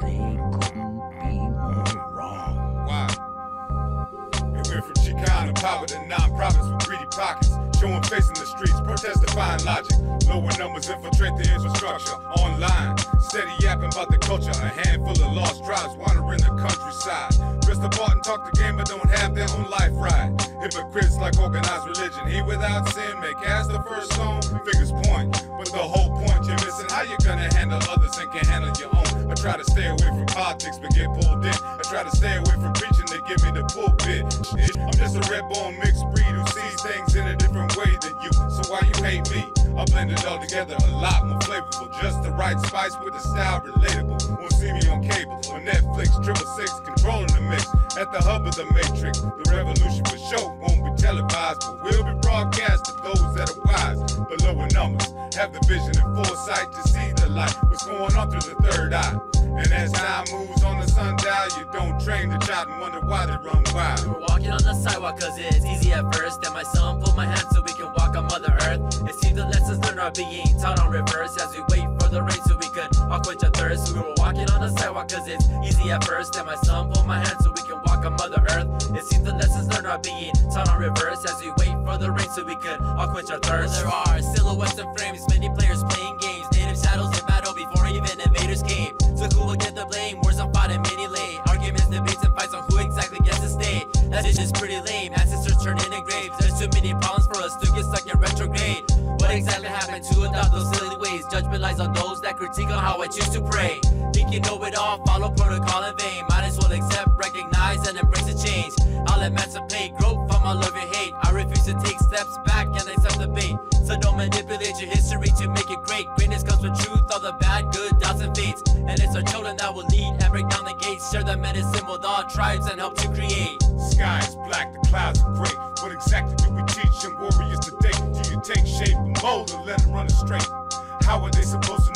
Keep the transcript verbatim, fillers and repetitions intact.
they couldn't be more wrong. Why? It went from Chicano power to non-profits with greedy pockets. Showing face in the streets, protest defying logic. Lower numbers infiltrate the infrastructure online. Steady yapping about the culture. A handful of lost tribes wandering the countryside. Dressed apart and talk the game but don't have their own life ride. Hypocrites like organized religion. He without sin may cast the first stone. Figures point, but the whole point you're missing. How you gonna handle others and can handle your own? I try to stay away from politics but get pulled in. I try to stay away from preaching, they give me the pulpit. I'm just a red-bone mixed breed who sees things in a different way than you. So why you hate me? I blend it all together, a lot more flavorful. Just the right spice with the style relatable. Won't see me on cable or Netflix. Triple six controlling the mix at the hub of the matrix. The revolution for sure won't be televised, but will be broadcast to those that are wise. But lower numbers have the vision and foresight to see the light. What's going on through the third eye? And as time moves on the sundial, you don't train the child and wonder why they run wild. We're walking on the sidewalk cause it's easy at first. Then my son pulled my hand so we can walk on Mother Earth. It seems the lessons learned are being taught on reverse as we wait for the rain so we could all quench our thirst. We were walking on the sidewalk cause it's easy at first. Then my son pulled my hand so we can walk on Mother Earth. It seems the lessons learned are being taught on reverse as we wait for the rain so we could all quench our thirst. There are silhouettes and frames, many players playing games. Native shadows in battle before even invaders came. So who will get the blame? Wars on fought and many lay. Arguments, debates, and fights on who exactly gets to stay. That's just pretty lame. Ancestors turn in graves. There's too many problems for us to get stuck in retrograde. What exactly happened to adopt those silly ways? Judgment lies on those that critique on how I choose to pray. Think you know it all, follow protocol in vain. Might as well accept, recognize, and embrace the change. I'll emancipate, grow from all of your hate. I refuse to take steps back and accept the bait. So don't manipulate your history to make it great. Greatness comes with truth, all the bad, good, doubts, and fates. And it's our children that will lead and break down the gates. Share the medicine with all tribes and help to create. Sky is black, the clouds are gray. What exactly do we teach young warriors today? Do you take shape and mold or let them run it straight? How are they supposed to